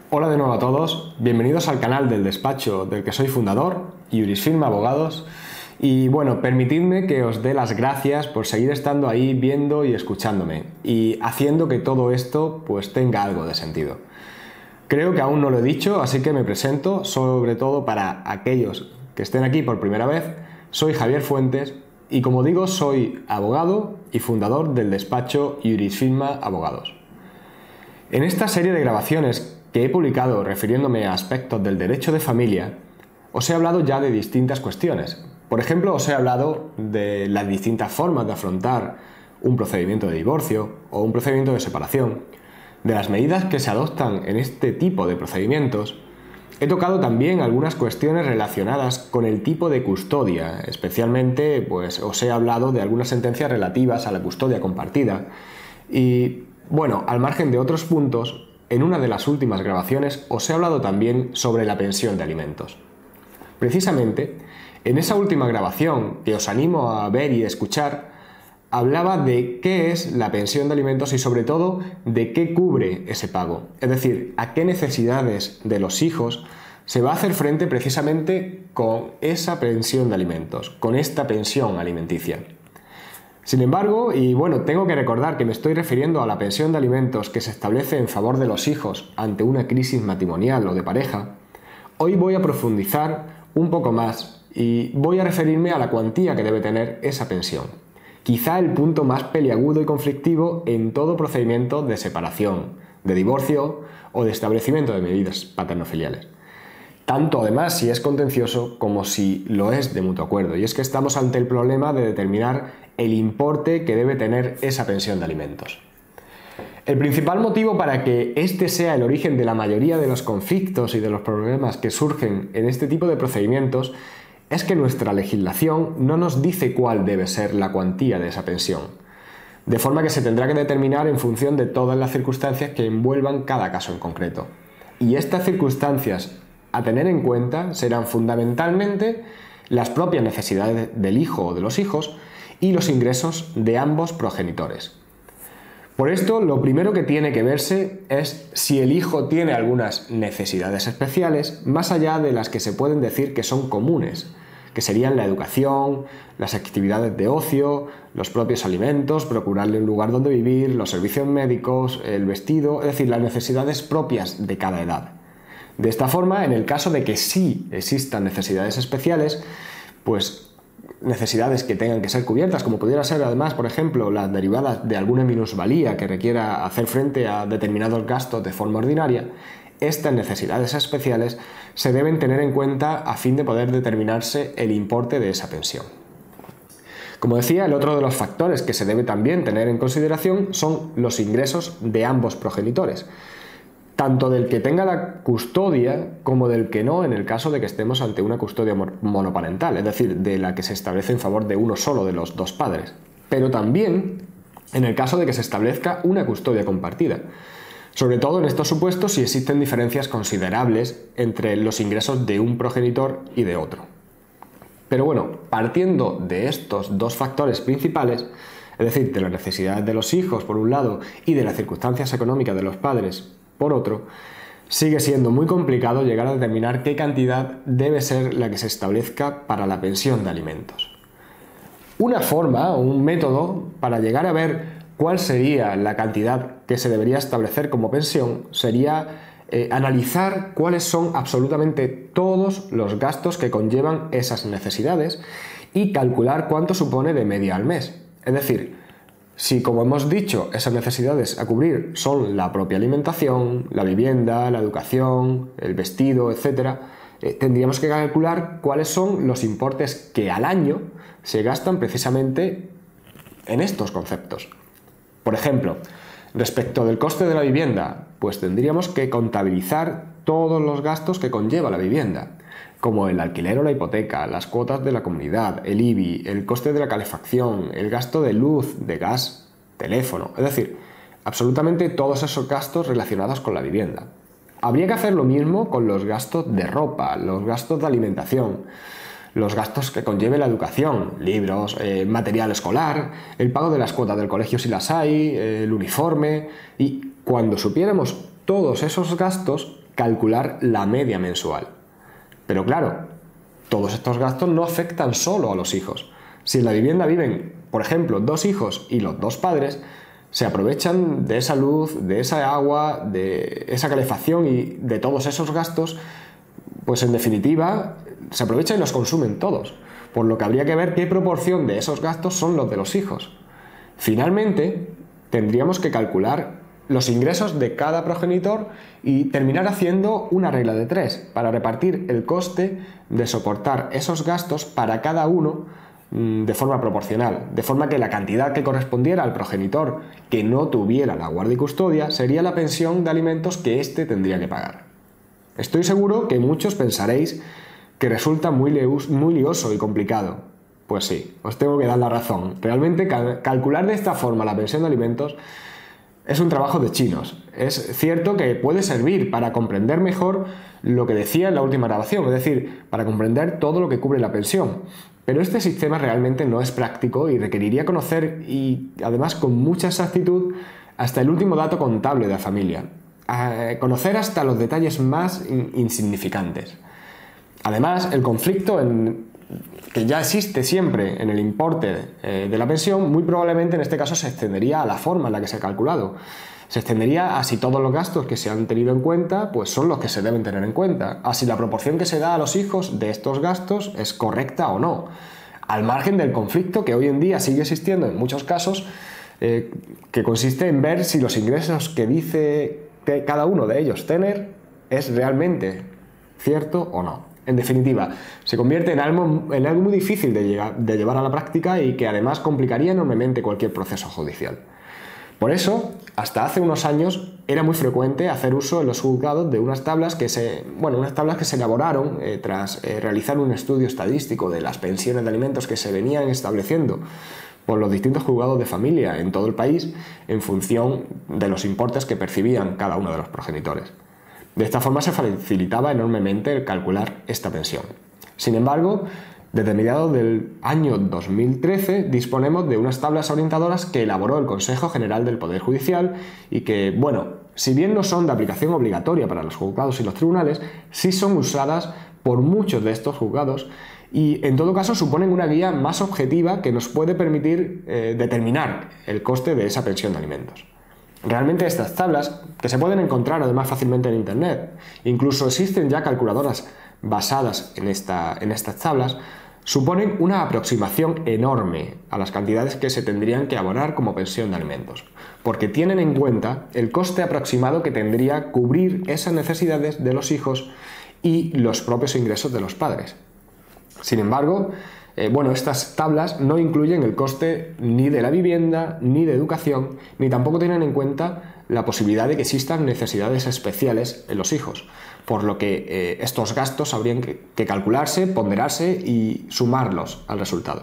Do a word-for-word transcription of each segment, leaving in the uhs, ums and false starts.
Hola de nuevo a todos, bienvenidos al canal del despacho del que soy fundador, Jurisfirma Abogados. Y bueno, permitidme que os dé las gracias por seguir estando ahí viendo y escuchándome y haciendo que todo esto pues tenga algo de sentido. Creo que aún no lo he dicho, así que me presento, sobre todo para aquellos que estén aquí por primera vez. Soy Javier Fuentes y, como digo, soy abogado y fundador del despacho Jurisfirma Abogados. En esta serie de grabaciones que he publicado refiriéndome a aspectos del derecho de familia, os he hablado ya de distintas cuestiones. Por ejemplo, os he hablado de las distintas formas de afrontar un procedimiento de divorcio o un procedimiento de separación, de las medidas que se adoptan en este tipo de procedimientos. He tocado también algunas cuestiones relacionadas con el tipo de custodia, especialmente pues os he hablado de algunas sentencias relativas a la custodia compartida. Y bueno, al margen de otros puntos, en una de las últimas grabaciones os he hablado también sobre la pensión de alimentos. Precisamente, en esa última grabación, que os animo a ver y escuchar, hablaba de qué es la pensión de alimentos y sobre todo de qué cubre ese pago, es decir, a qué necesidades de los hijos se va a hacer frente precisamente con esa pensión de alimentos, con esta pensión alimenticia. Sin embargo, y bueno, tengo que recordar que me estoy refiriendo a la pensión de alimentos que se establece en favor de los hijos ante una crisis matrimonial o de pareja, hoy voy a profundizar un poco más y voy a referirme a la cuantía que debe tener esa pensión. Quizá el punto más peliagudo y conflictivo en todo procedimiento de separación, de divorcio o de establecimiento de medidas paterno-filiales. Tanto además si es contencioso como si lo es de mutuo acuerdo. Y es que estamos ante el problema de determinar el importe que debe tener esa pensión de alimentos. El principal motivo para que este sea el origen de la mayoría de los conflictos y de los problemas que surgen en este tipo de procedimientos es que nuestra legislación no nos dice cuál debe ser la cuantía de esa pensión, de forma que se tendrá que determinar en función de todas las circunstancias que envuelvan cada caso en concreto. Y estas circunstancias a tener en cuenta serán fundamentalmente las propias necesidades del hijo o de los hijos y los ingresos de ambos progenitores. Por esto, lo primero que tiene que verse es si el hijo tiene algunas necesidades especiales, más allá de las que se pueden decir que son comunes, que serían la educación, las actividades de ocio, los propios alimentos, procurarle un lugar donde vivir, los servicios médicos, el vestido, es decir, las necesidades propias de cada edad. De esta forma, en el caso de que sí existan necesidades especiales, pues necesidades que tengan que ser cubiertas, como pudiera ser además, por ejemplo, las derivadas de alguna minusvalía que requiera hacer frente a determinados gastos de forma ordinaria, estas necesidades especiales se deben tener en cuenta a fin de poder determinarse el importe de esa pensión. Como decía, el otro de los factores que se debe también tener en consideración son los ingresos de ambos progenitores, tanto del que tenga la custodia como del que no en el caso de que estemos ante una custodia monoparental, es decir, de la que se establece en favor de uno solo de los dos padres, pero también en el caso de que se establezca una custodia compartida, sobre todo en estos supuestos si existen diferencias considerables entre los ingresos de un progenitor y de otro. Pero bueno, partiendo de estos dos factores principales, es decir, de las necesidades de los hijos por un lado y de las circunstancias económicas de los padres por otro, sigue siendo muy complicado llegar a determinar qué cantidad debe ser la que se establezca para la pensión de alimentos. Una forma o un método para llegar a ver cuál sería la cantidad que se debería establecer como pensión sería eh, analizar cuáles son absolutamente todos los gastos que conllevan esas necesidades y calcular cuánto supone de media al mes. Es decir, si, como hemos dicho, esas necesidades a cubrir son la propia alimentación, la vivienda, la educación, el vestido, etcétera, eh, tendríamos que calcular cuáles son los importes que al año se gastan precisamente en estos conceptos. Por ejemplo, respecto del coste de la vivienda, pues tendríamos que contabilizar todos los gastos que conlleva la vivienda, como el alquiler o la hipoteca, las cuotas de la comunidad, el I B I, el coste de la calefacción, el gasto de luz, de gas, teléfono, es decir, absolutamente todos esos gastos relacionados con la vivienda. Habría que hacer lo mismo con los gastos de ropa, los gastos de alimentación, los gastos que conlleve la educación, libros, eh, material escolar, el pago de las cuotas del colegio si las hay, eh, el uniforme. Y cuando supiéramos todos esos gastos, calcular la media mensual. Pero claro, todos estos gastos no afectan solo a los hijos. Si en la vivienda viven, por ejemplo, dos hijos y los dos padres, se aprovechan de esa luz, de esa agua, de esa calefacción y de todos esos gastos, pues en definitiva se aprovechan y los consumen todos, por lo que habría que ver qué proporción de esos gastos son los de los hijos. Finalmente, tendríamos que calcular los ingresos de cada progenitor y terminar haciendo una regla de tres para repartir el coste de soportar esos gastos para cada uno de forma proporcional, de forma que la cantidad que correspondiera al progenitor que no tuviera la guardia y custodia sería la pensión de alimentos que éste tendría que pagar. Estoy seguro que muchos pensaréis que resulta muy, muy lioso y complicado. Pues sí, os tengo que dar la razón. Realmente cal calcular de esta forma la pensión de alimentos es un trabajo de chinos. Es cierto que puede servir para comprender mejor lo que decía en la última grabación, es decir, para comprender todo lo que cubre la pensión. Pero este sistema realmente no es práctico y requeriría conocer, y además con mucha exactitud, hasta el último dato contable de la familia. Eh, conocer hasta los detalles más in insignificantes. Además, el conflicto en, que ya existe siempre en el importe eh, de la pensión, muy probablemente en este caso se extendería a la forma en la que se ha calculado. Se extendería a si todos los gastos que se han tenido en cuenta pues son los que se deben tener en cuenta, a si la proporción que se da a los hijos de estos gastos es correcta o no, al margen del conflicto que hoy en día sigue existiendo en muchos casos, eh, que consiste en ver si los ingresos que dice que cada uno de ellos tener es realmente cierto o no. En definitiva, se convierte en algo, en algo muy difícil de, llegar, de llevar a la práctica y que además complicaría enormemente cualquier proceso judicial. Por eso, hasta hace unos años era muy frecuente hacer uso en los juzgados de unas tablas que se, bueno, unas tablas que se elaboraron eh, tras eh, realizar un estudio estadístico de las pensiones de alimentos que se venían estableciendo por los distintos juzgados de familia en todo el país en función de los importes que percibían cada uno de los progenitores. De esta forma se facilitaba enormemente el calcular esta pensión. Sin embargo, desde mediados del año dos mil trece disponemos de unas tablas orientadoras que elaboró el Consejo General del Poder Judicial y que, bueno, si bien no son de aplicación obligatoria para los juzgados y los tribunales, sí son usadas por muchos de estos juzgados y en todo caso suponen una guía más objetiva que nos puede permitir eh, determinar el coste de esa pensión de alimentos. Realmente estas tablas, que se pueden encontrar además fácilmente en internet, incluso existen ya calculadoras basadas en, esta, en estas tablas, suponen una aproximación enorme a las cantidades que se tendrían que abonar como pensión de alimentos, porque tienen en cuenta el coste aproximado que tendría cubrir esas necesidades de los hijos y los propios ingresos de los padres. Sin embargo, eh, bueno, estas tablas no incluyen el coste ni de la vivienda, ni de educación, ni tampoco tienen en cuenta la posibilidad de que existan necesidades especiales en los hijos, por lo que eh, estos gastos habrían que, que calcularse, ponderarse y sumarlos al resultado.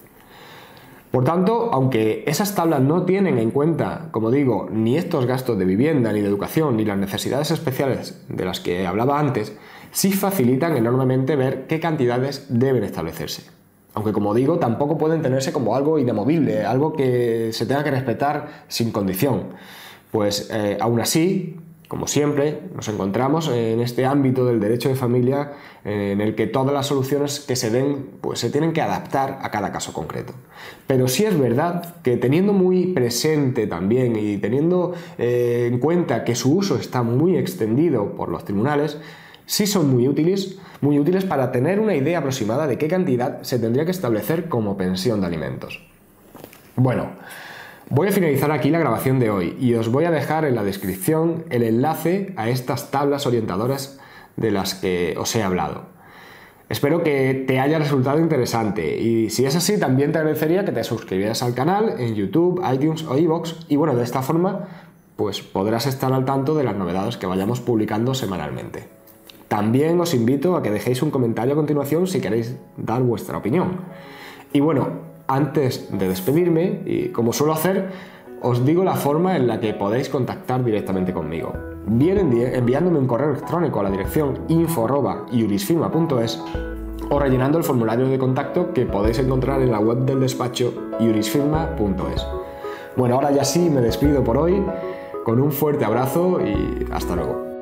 Por tanto, aunque esas tablas no tienen en cuenta, como digo, ni estos gastos de vivienda, ni de educación, ni las necesidades especiales de las que hablaba antes, sí facilitan enormemente ver qué cantidades deben establecerse. Aunque, como digo, tampoco pueden tenerse como algo inamovible, algo que se tenga que respetar sin condición. Pues eh, aún así, como siempre, nos encontramos en este ámbito del derecho de familia eh, en el que todas las soluciones que se den pues, se tienen que adaptar a cada caso concreto. Pero sí es verdad que teniendo muy presente también y teniendo eh, en cuenta que su uso está muy extendido por los tribunales, sí son muy útiles, muy útiles para tener una idea aproximada de qué cantidad se tendría que establecer como pensión de alimentos. Bueno, voy a finalizar aquí la grabación de hoy y os voy a dejar en la descripción el enlace a estas tablas orientadoras de las que os he hablado. Espero que te haya resultado interesante y si es así también te agradecería que te suscribieras al canal en YouTube, iTunes o iVoox y bueno, de esta forma pues podrás estar al tanto de las novedades que vayamos publicando semanalmente. También os invito a que dejéis un comentario a continuación si queréis dar vuestra opinión. Y bueno, antes de despedirme, y como suelo hacer, os digo la forma en la que podéis contactar directamente conmigo. Bien enviándome un correo electrónico a la dirección info arroba jurisfirma punto es o rellenando el formulario de contacto que podéis encontrar en la web del despacho jurisfirma punto es. Bueno, ahora ya sí me despido por hoy, con un fuerte abrazo y hasta luego.